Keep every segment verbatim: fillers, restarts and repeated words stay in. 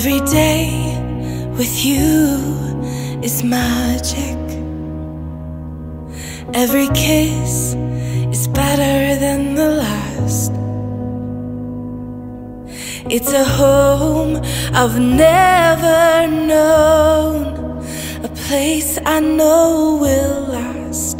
Every day with you is magic. Every kiss is better than the last. It's a home I've never known, a place I know will last.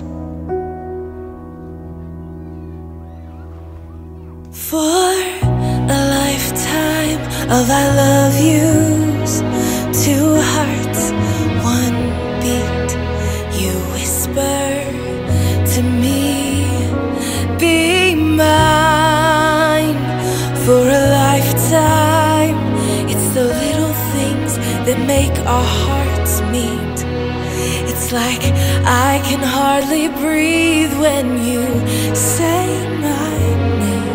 For a lifetime of I love yous, two hearts, one beat. You whisper to me, be mine. For a lifetime, it's the little things that make our hearts meet. It's like I can hardly breathe when you say my name.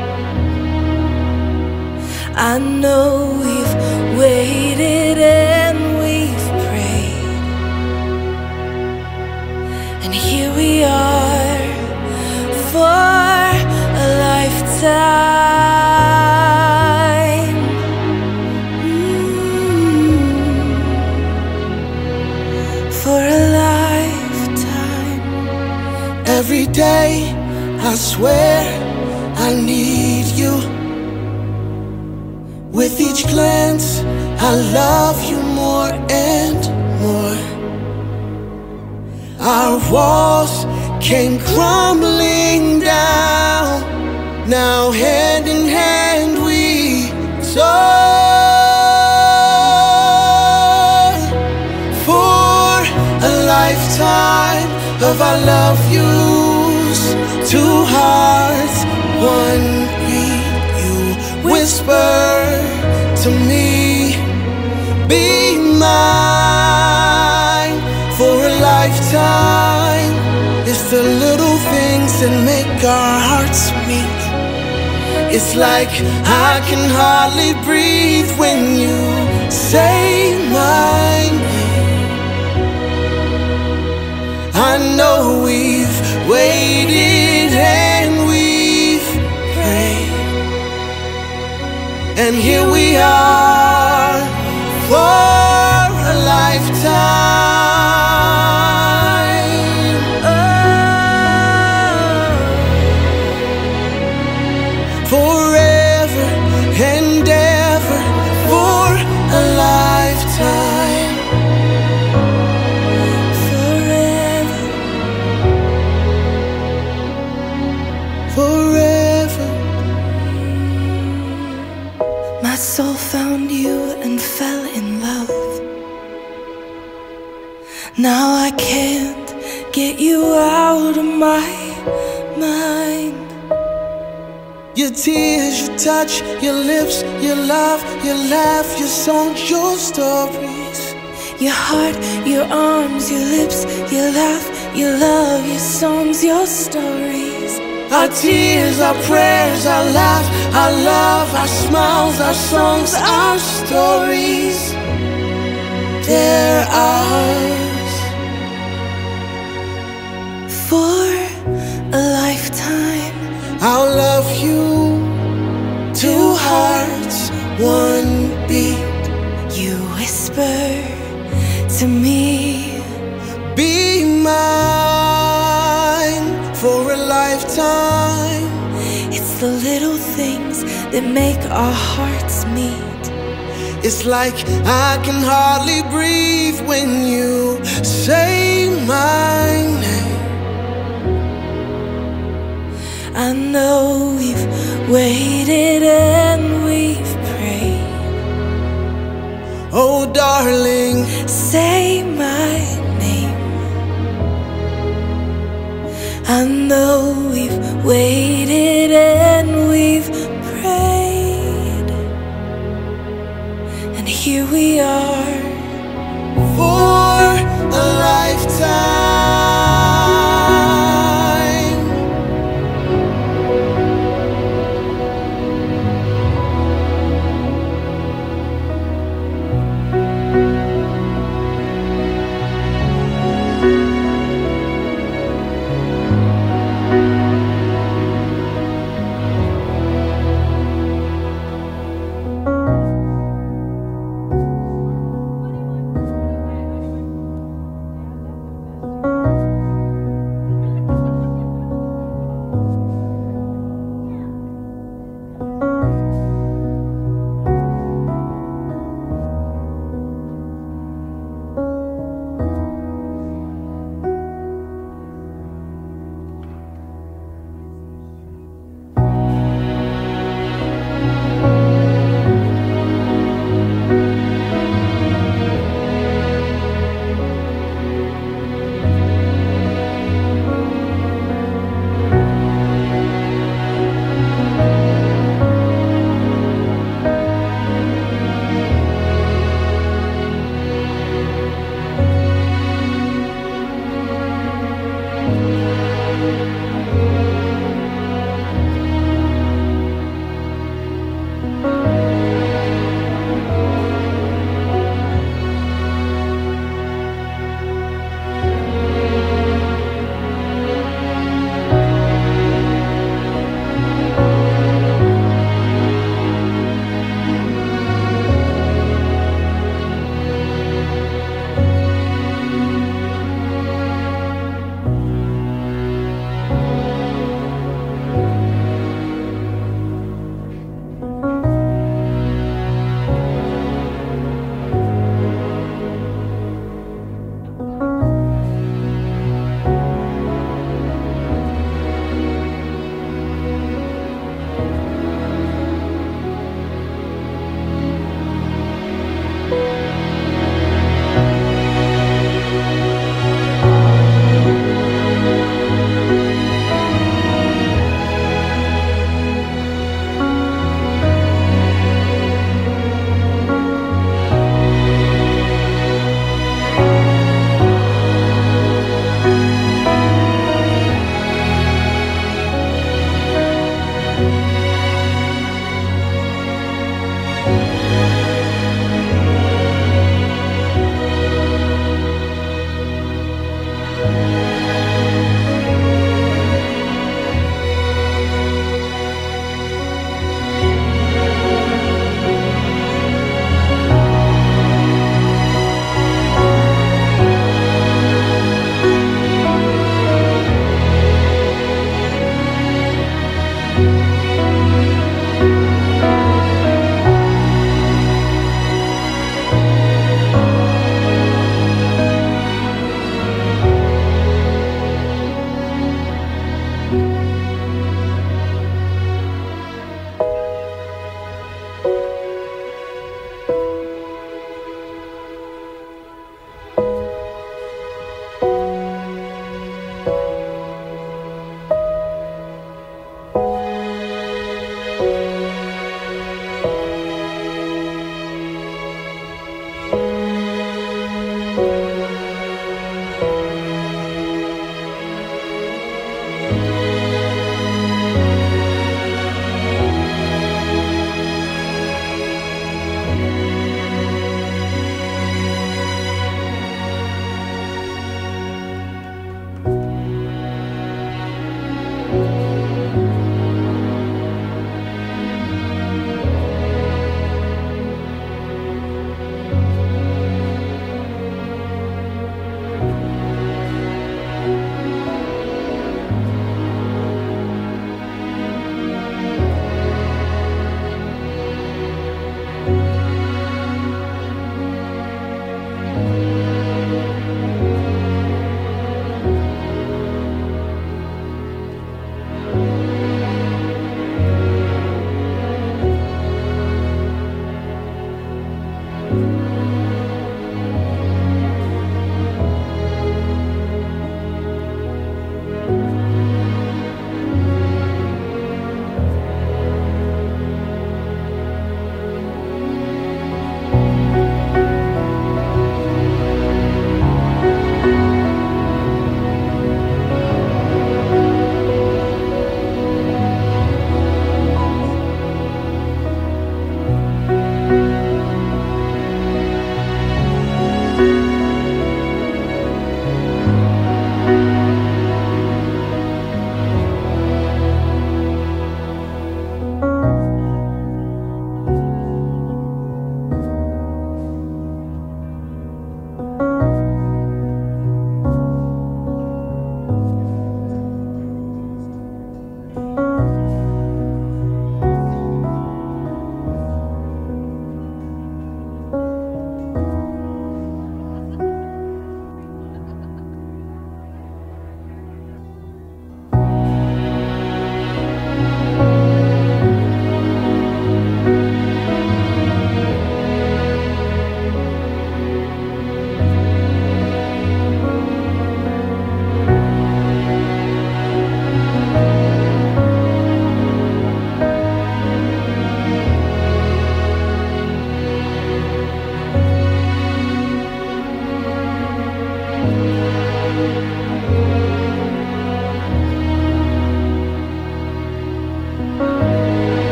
I know we've waited and we've prayed, and here we are for a lifetime. Mm, for a lifetime. Every day I swear I need you. With each glance, I love you more and more. Our walls came crumbling down. Now hand in hand we soar. For a lifetime of I love yous, two hearts, one beat. You whisper to me, be mine. For a lifetime, it's the little things that make our hearts meet. It's like I can hardly breathe when you say my name. I know we've waited and we've prayed, and here we are for a lifetime. Oh, forever and ever for a lifetime. Forever. Forever. My soul found you and fell in love. Now I can't get you out of my mind. Your tears, your touch, your lips, your love, your laugh, your songs, your stories. Your heart, your arms, your lips, your laugh, your love, your songs, your stories. Our tears, our prayers, our laughs, our love, our smiles, our songs, our stories. They're ours. For a lifetime, I'll love you. Two hearts, one beat. you whisper to me, Be mine. For a lifetime. it's the little things that make our hearts meet. It's like I can hardly breathe when you say my name. I know we've waited and we've prayed. Oh, darling, Say my name. I know we've waited and we've prayed, and here we are for a lifetime.